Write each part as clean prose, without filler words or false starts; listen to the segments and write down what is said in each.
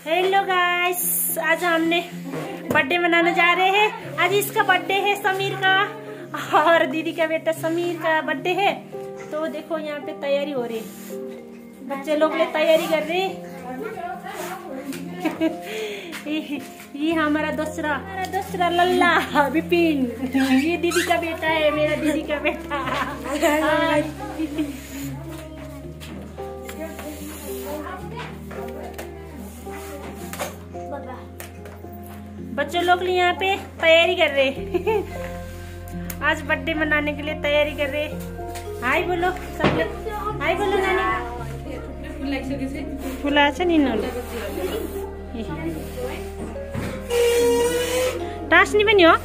Hello guys, आज हमने birthday मनाने जा रहे हैं। आज इसका बर्थडे है, समीर का, और दीदी का बेटा समीर का बर्थडे है। तो देखो यहाँ पे तैयारी हो रही है, बच्चे लोग ले तैयारी कर रहे हैं। ये हमारा दूसरा लल्ला विपिन, ये दीदी का बेटा है, मेरा दीदी का बेटा। बच्चे लोग यहाँ पे तैयारी कर रहे हैं। आज बर्थडे मनाने के लिए तैयारी कर रहे हैं। हाय बोलो सब लोग, हाय बोलो नानी। फुला अच्छा नहीं नल टास्नी पनि हो।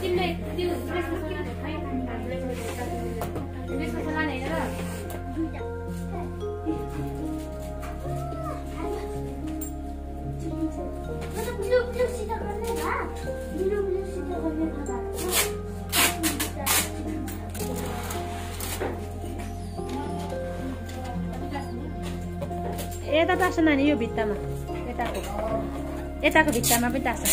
यता टार्छ नानी, यो भित्तामा, यताको भित्तामा पनि टार्छ।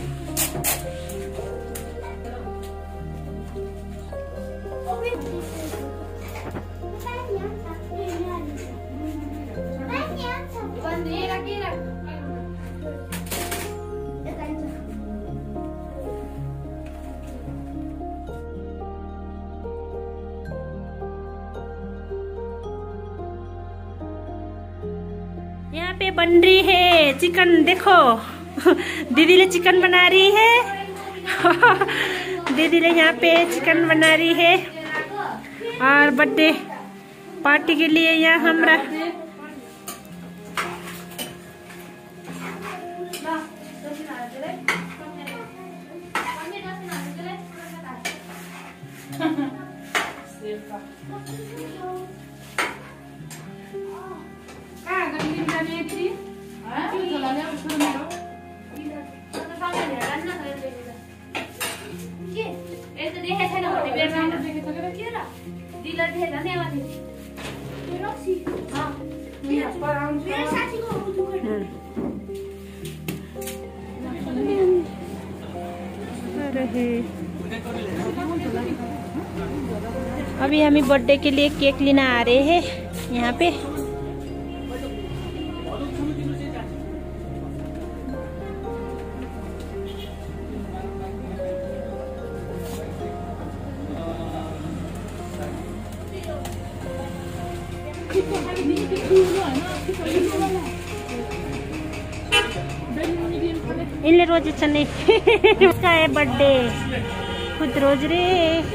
यहाँ पे बन रही है चिकन, देखो दीदी ले चिकन बना रही है। दीदी ले यहाँ पे चिकन बना रही है, और बर्थडे पार्टी के लिए यहाँ हमारा अभी हम बर्थडे के लिए केक लेना आ रहे हैं यहाँ पे। इनले रोज नहीं उसका है बर्थडे, खुद रोज रे।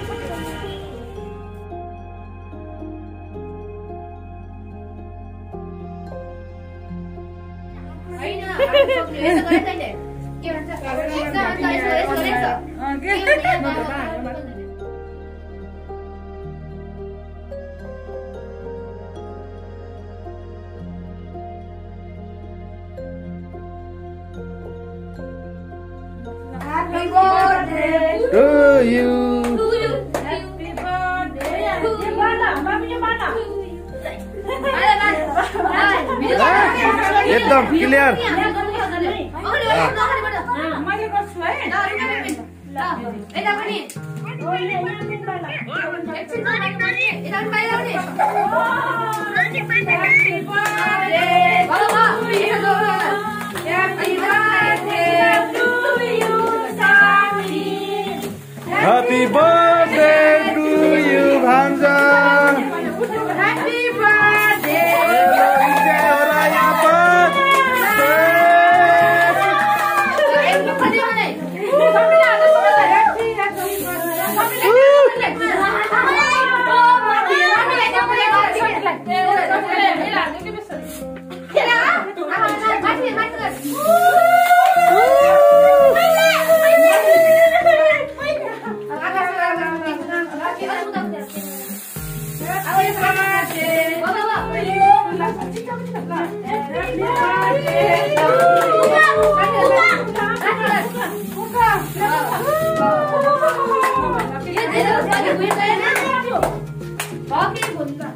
Happy birthday to you. Happy birthday to you. एकदम clear. Happy birthday to you, भांजा। Happy birthday। हो रहा है यहाँ पर।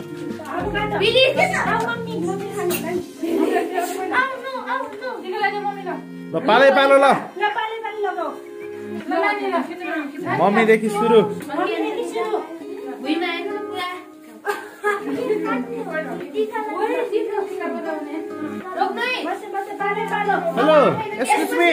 Billy, ल पालै पालो ल ल पाले पाले लगाऊ मम्मीदेखि सुरु मम्मीदेखि सुरु भुइँमा हेर्नु पुरा बसे बसे पाले पालो हेलो एक्सक्युज मी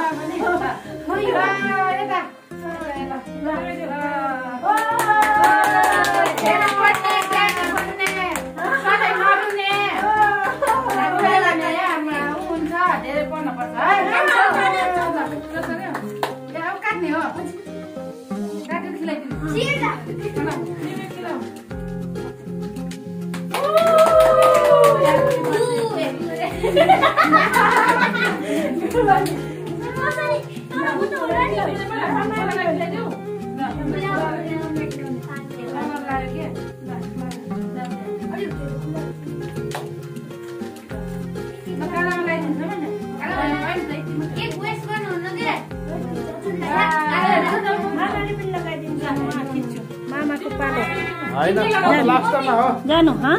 मामाको पालो होइन लास्टमा हो जानु हाँ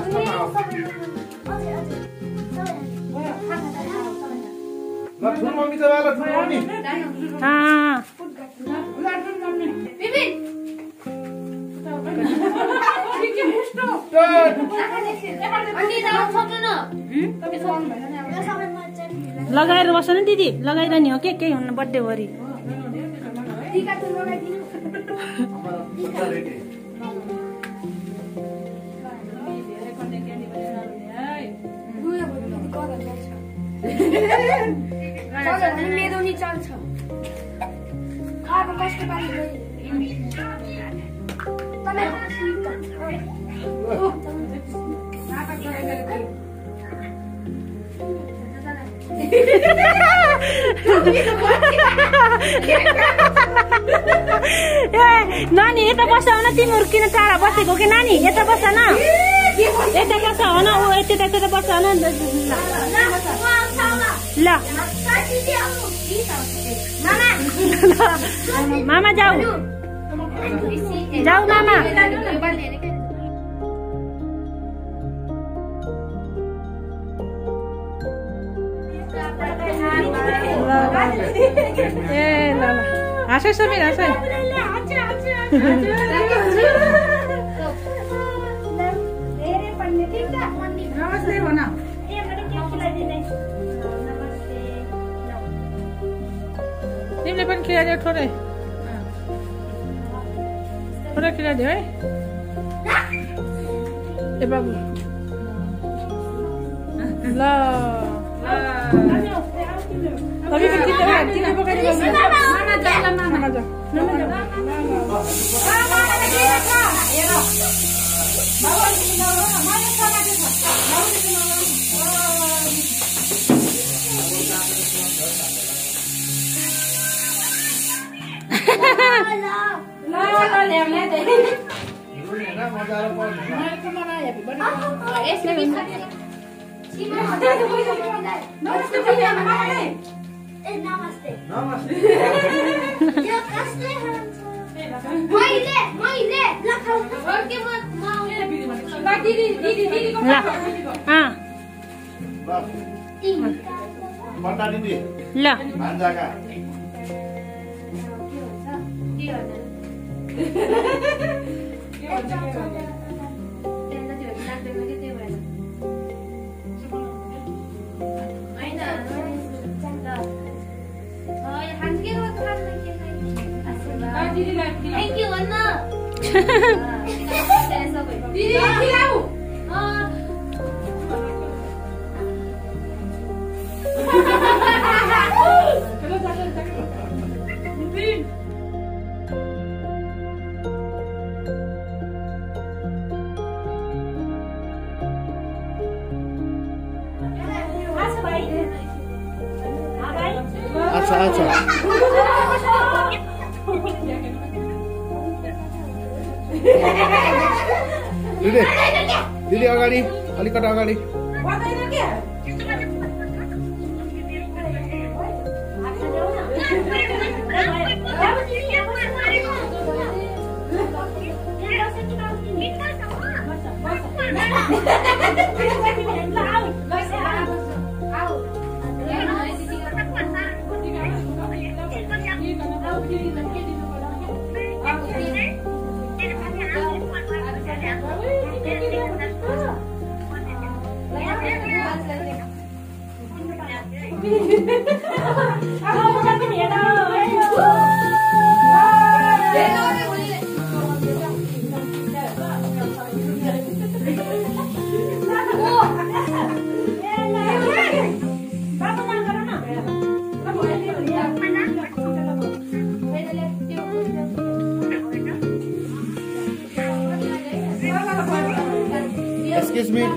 ल ठुलो मम्मी त वाला ठुलो मम्मी हाँ लगाएर बस्नु नि दिदी लगाइरहने हो के केही हुनु बर्थडे भरि मेरो नि चल्छ अब कस्तो पारी नानी यता बस न तिमीहरू किन टाढा बसेको के नानी यता बस न यता बस हो न ऊ यता यता बस न ल मामा जाऊ जाऊ मामा ए ल ल हाँस समीर हाँस तिमीले पनि खिलाइदियो थोरै थोरै खिलाइदियो है ए बाबु ल तपाईँ पनि चिकन पकाइदिनु मामा जाऊ ल Thank you, Anna. अच्छा अच्छा दिदी दिदी अगाडि अलिकति अगाडि Excuse me.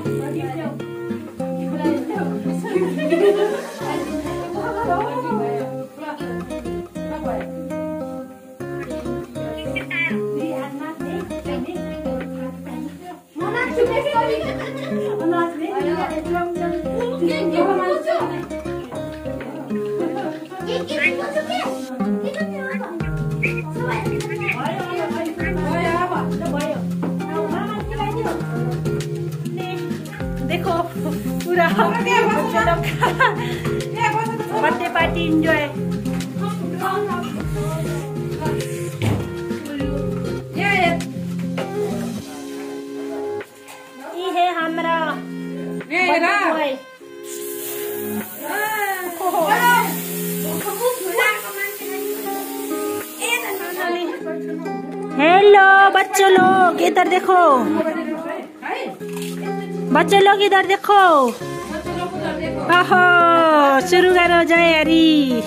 देखो पूरा बच्चे लोग बर्थडे पार्टी एंजॉय। ये है हमारा बॉय। हेलो बच्चों लोग इधर देखो, बच्चे लोग इधर देखो। ओहो शुरू करो जय हरी।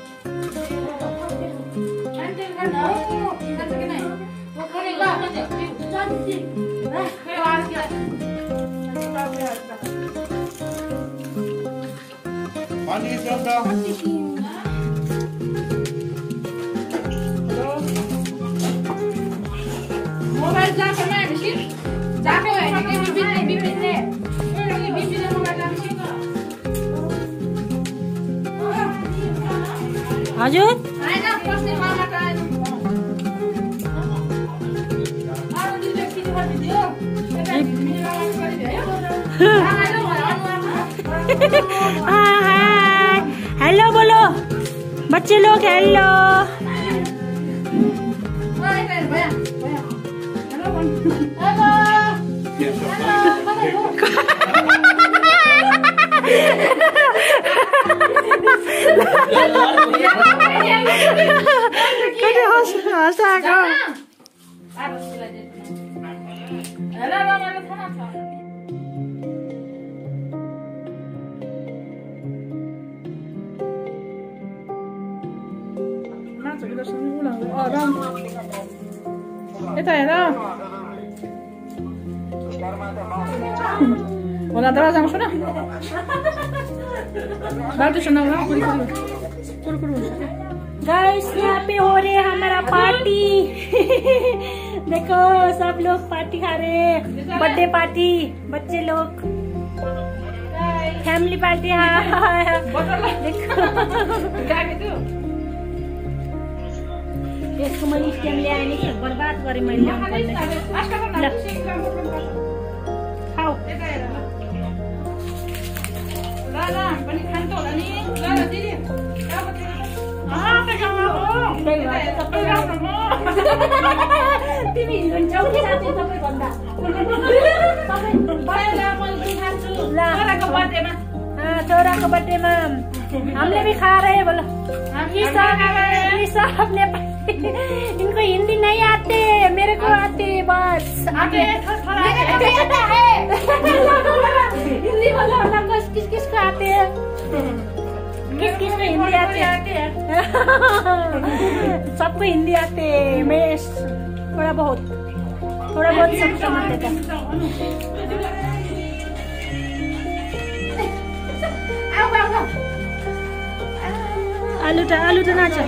पानी चलता। मोबाइल जा करना है निशित जाके है कि बिपिन ने मोबाइल ला निशित हजुर आएगा फर्स्ट मामा का आरो दिन व्यक्ति को भिडियो हेलो बोलो बच्चे लोग, हेलो। यता हेर होला दरवाजा आउँछु न बाटो सुनाऊ न कुरकुर हुन्छ। गाइस यहाँ पे हो रहे हमारा पार्टी। देखो सब लोग पार्टी खा रहे हैं, बर्थडे पार्टी। बच्चे लोग फैमिली पार्टी। यसको मैले स्ट्यान्ड ल्याएँ नि, बर्बाद गरेँ मैले। खाऊ तिमी हिँड्छौ कि साथी सबैभन्दा छोराको बर्थडेमा हमले भी खा रहे बोलो। ये सब नेपाली, इनको हिंदी नहीं आते, मेरे को आते बस। आते हिंदी बोलो ना, बस किस किस को आते हैं, किस किस को हिंदी आते हैं। सबको हिंदी आते, मैं थोड़ा बहुत सब समझ लेता। आलू तो नाचा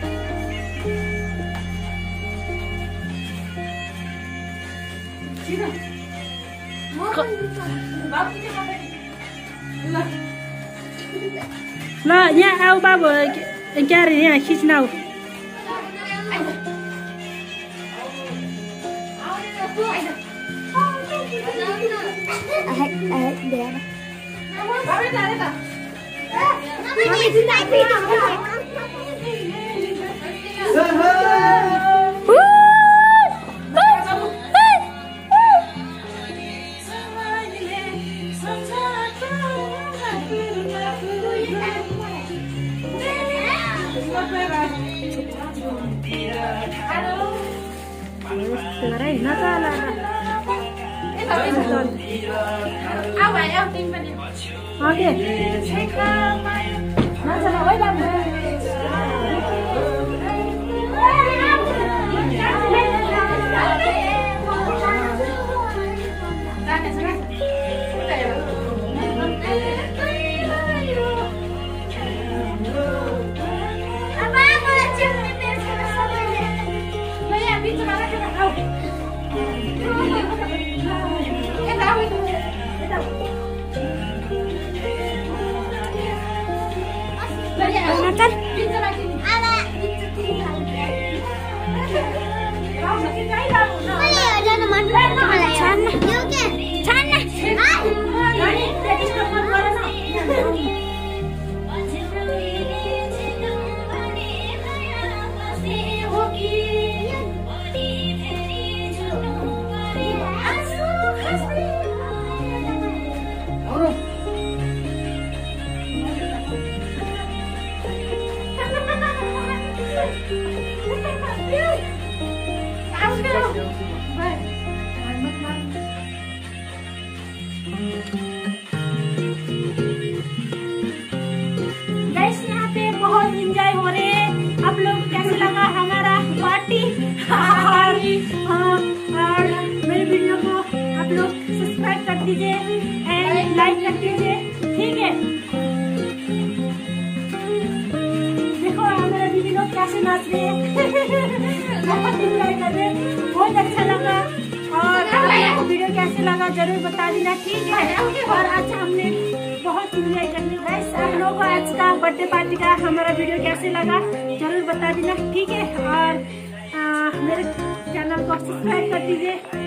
ल यहाँ आऊ बाबु, क्या अरे यहाँ खिच्न आऊ। Terai nakala. Okay. यहाँ पे बहुत एंजॉय हो रहे हैं। आप लोग कैसे लगा हमारा पार्टी? और मेरे वीडियो को आप लोग सब्सक्राइब कर दीजिए एंड लाइक कर दीजिए, ठीक है? देखो हमारे दीदी लोग कैसे नाच रहे हैं। बहुत एंजॉय कर रहे हैं, बहुत अच्छा लगा। और आपको वीडियो कैसे लगा जरूर बता देना, ठीक है? और आज हमने बहुत एंजॉय करने वाले। आप लोगों को आज का बर्थडे पार्टी का हमारा वीडियो कैसे लगा जरूर बता देना, ठीक है? और मेरे चैनल को सब्सक्राइब कर दीजिए।